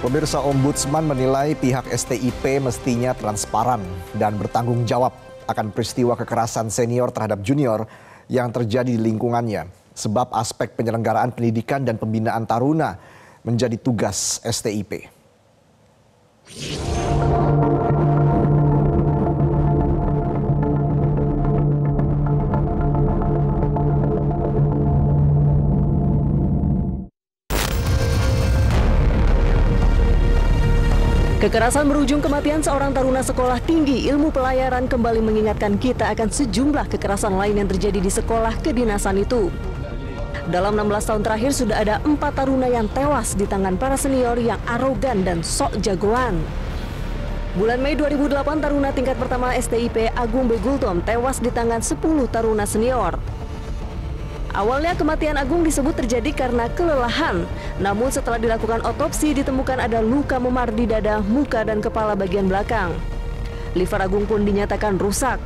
Pemirsa, Ombudsman menilai pihak STIP mestinya transparan dan bertanggung jawab akan peristiwa kekerasan senior terhadap junior yang terjadi di lingkungannya. Sebab aspek penyelenggaraan pendidikan dan pembinaan taruna menjadi tugas STIP. Kekerasan berujung kematian seorang taruna sekolah tinggi ilmu pelayaran kembali mengingatkan kita akan sejumlah kekerasan lain yang terjadi di sekolah kedinasan itu. Dalam 16 tahun terakhir sudah ada 4 taruna yang tewas di tangan para senior yang arogan dan sok jagoan. Bulan Mei 2008, taruna tingkat pertama STIP Agung B. Gultom tewas di tangan 10 taruna senior. Awalnya kematian Agung disebut terjadi karena kelelahan, namun setelah dilakukan otopsi ditemukan ada luka memar di dada, muka, dan kepala bagian belakang. Liver Agung pun dinyatakan rusak.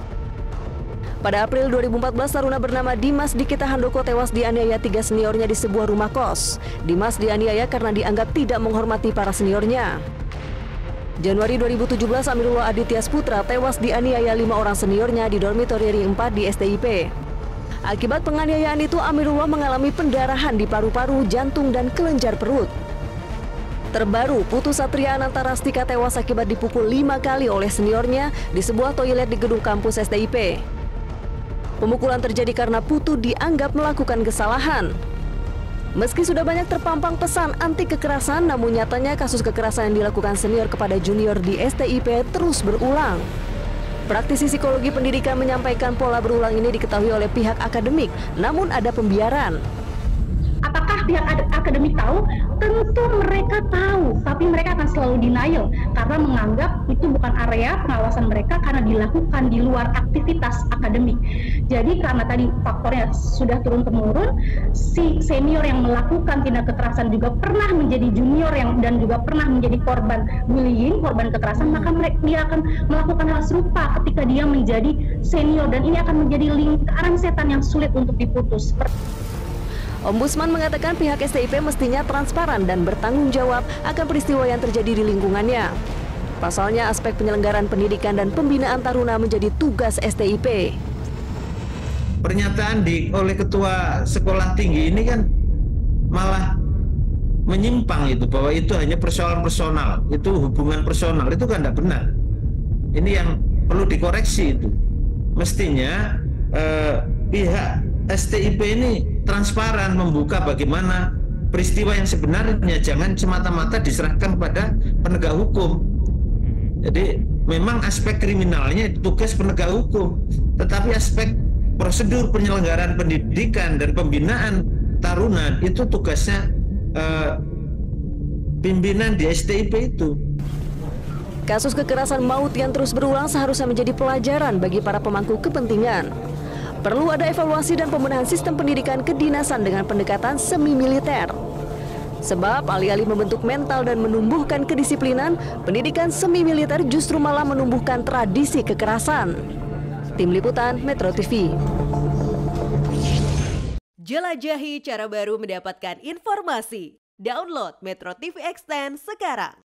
Pada April 2014, taruna bernama Dimas Dikita Handoko tewas dianiaya 3 seniornya di sebuah rumah kos. Dimas dianiaya karena dianggap tidak menghormati para seniornya. Januari 2017, Amirullah Aditya Putra tewas dianiaya 5 orang seniornya di dormitori ring 4 di STIP. Akibat penganiayaan itu, Amirullah mengalami pendarahan di paru-paru, jantung, dan kelenjar perut. Terbaru, Putu Satria Anantarastika tewas akibat dipukul 5 kali oleh seniornya di sebuah toilet di gedung kampus STIP. Pemukulan terjadi karena Putu dianggap melakukan kesalahan. Meski sudah banyak terpampang pesan anti kekerasan, namun nyatanya kasus kekerasan yang dilakukan senior kepada junior di STIP terus berulang. Praktisi psikologi pendidikan menyampaikan pola berulang ini diketahui oleh pihak akademik, namun ada pembiaran. Apakah pihak akademik tahu? Tentu mereka tahu, tapi mereka akan selalu denial karena menganggap itu bukan area pengawasan mereka karena dilakukan di luar aktivitas akademik. Jadi karena tadi faktornya sudah turun-temurun, si senior yang melakukan tindak kekerasan juga pernah menjadi junior dan juga pernah menjadi korban bullying, korban kekerasan, maka dia akan melakukan hal serupa ketika dia menjadi senior, dan ini akan menjadi lingkaran setan yang sulit untuk diputus. Ombudsman mengatakan pihak STIP mestinya transparan dan bertanggung jawab akan peristiwa yang terjadi di lingkungannya. Pasalnya, aspek penyelenggaraan pendidikan dan pembinaan taruna menjadi tugas STIP. Pernyataan oleh ketua sekolah tinggi ini kan malah menyimpang itu, bahwa itu hanya persoalan personal, itu hubungan personal, itu kan tidak benar. Ini yang perlu dikoreksi itu. Mestinya pihak STIP ini transparan membuka bagaimana peristiwa yang sebenarnya, jangan semata-mata diserahkan pada penegak hukum. Jadi memang aspek kriminalnya itu tugas penegak hukum, tetapi aspek prosedur penyelenggaraan pendidikan dan pembinaan taruna itu tugasnya pimpinan di STIP itu. Kasus kekerasan maut yang terus berulang seharusnya menjadi pelajaran bagi para pemangku kepentingan. Perlu ada evaluasi dan pembenahan sistem pendidikan kedinasan dengan pendekatan semi-militer. Sebab alih-alih membentuk mental dan menumbuhkan kedisiplinan, pendidikan semi-militer justru malah menumbuhkan tradisi kekerasan. Tim Liputan Metro TV. Jelajahi cara baru mendapatkan informasi. Download Metro TV Extend sekarang.